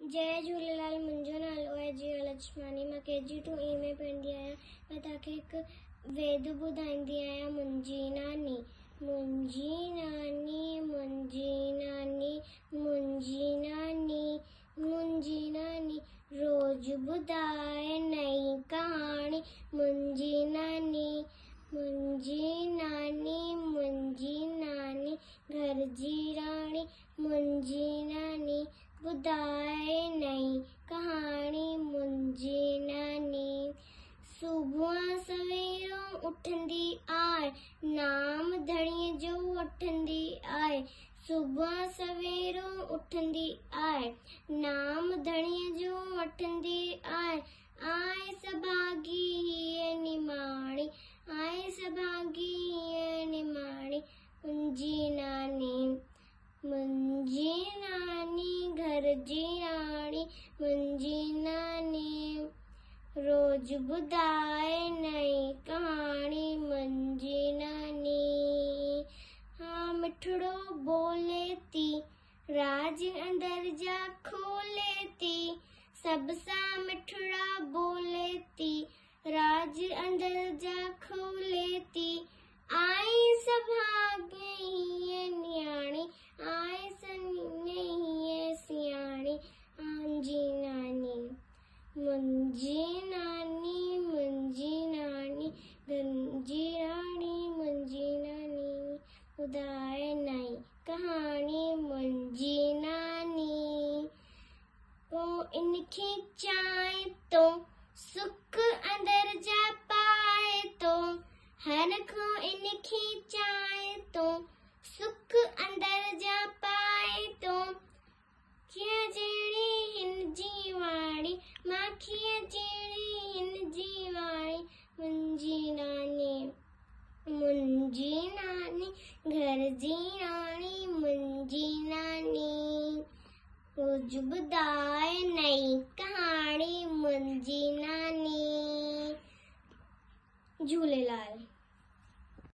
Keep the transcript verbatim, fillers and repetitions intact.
जय झूलेलाल। मुंहिंजो नालो आहे जिया लछवानी। मां के जी टू ई में पढ़ंदी आहियां। मां तव्हांखे हिकु वेद ॿुधाईंदी आहियां। मुंहिंजी नानी मुंहिंजी नानी मुंहिंजी नानी मुंहिंजी नानी मुंहिंजी नानी रोज़ ॿुधाए नई कहाणी। मुंहिंजी नानी मुंहिंजी नानी मुंहिंजी नानी घर जी राणी। मुंहिंजी नानी ॿुधाए नई कहाणी। मुंहिंजी नानी सुबुह सवेरो उथंदी आहे, नाम धणीअ जो वठंदी आहे। सुबुह सवेरो उथंदी आहे, नाम धणीअ जो वठंदी आहे। आए सभागी हीअ निमाणी, आए सभागी हीअ निमाणी। मुंहिंजी नानी मुंहिंजी नानी घर जी राणी। मुंहिंजी नानी रोज़ ॿुधाए नई कहाणी। मुंहिंजी नानी हाँ मिठड़ो बोले थी, राज अंदर जा खोले थी। सब सां मिठड़ा बोले थी, राज अंदर जा खोले थी। आई सभागे हीअ न्याणी, आए सने हीअ सियाणी। मुंहिंजी नानी मुंहिंजी नानी मुंहिंजी नानी घर जी राणी। मुंहिंजी नानी ॿुधाए नई कहाणी। मुंहिंजी नानी पोइ इनखे चाहे तो सुख अंदर जा पाए तो। हर को इनखे चाहे तो सुख अंदर जा पाए तो। कीअं जहिड़ी हिन जी वाणी, माखीअ जहिड़ी हिन जी वाणी। मुंहिंजी नानी मुंहिंजी नानी घर जी राणी। मुंहिंजी नानी रोज़ ॿुधाए नई कहाणी। मुंहिंजी नानी। झूलेलाल।